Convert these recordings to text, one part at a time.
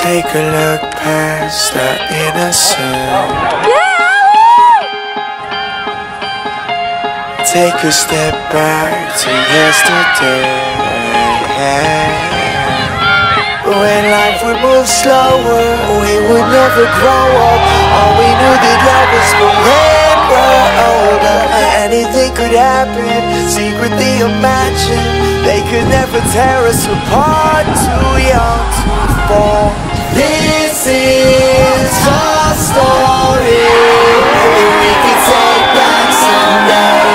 Take a look past the innocence. Take a step back to yesterday, when life would move slower, we would never grow up. All we knew that love was for when we're older. Anything could happen, secretly imagine. They could never tear us apart, too young to fall. This is our story, we can take back someday.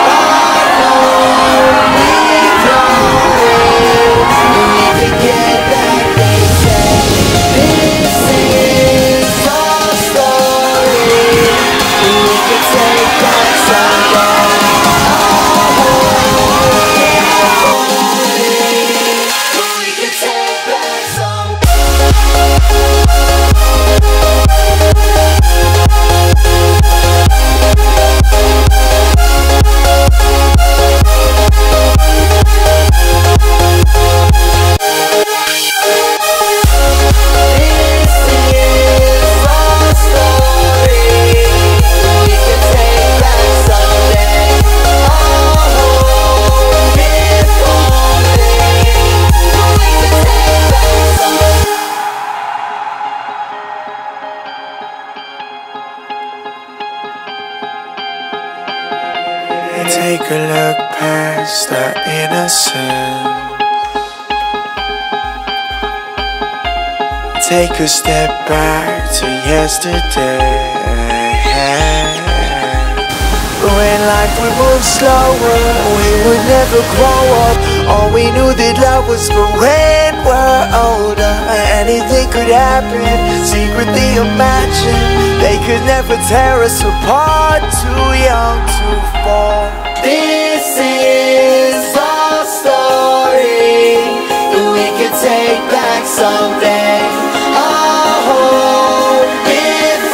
Take a look past the innocence. Take a step back to yesterday, when life would move slower, we would never grow up. All we knew that love was for when we're older. Anything could happen, secretly imagine. They could never tear us apart, too young to fall. This is our story that we can take back someday. Our hope, if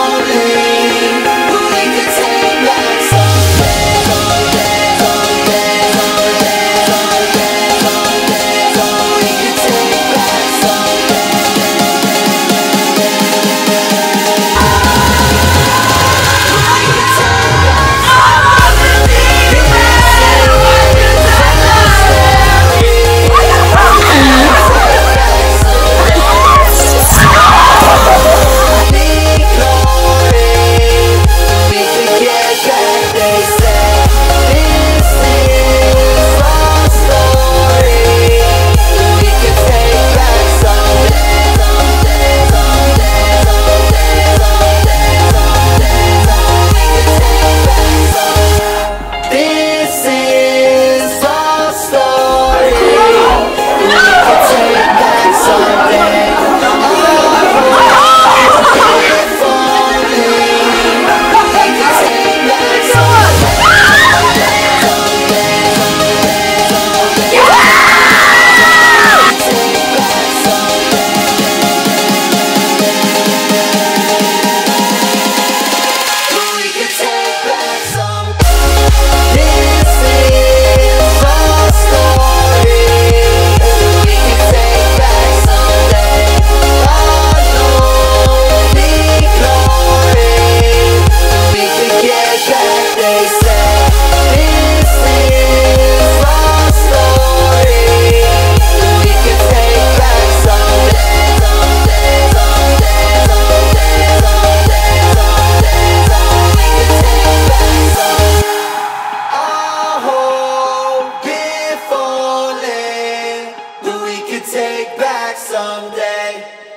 only we can take back someday. Someday, someday, someday, someday, someday, someday, we can take back someday. Take back someday.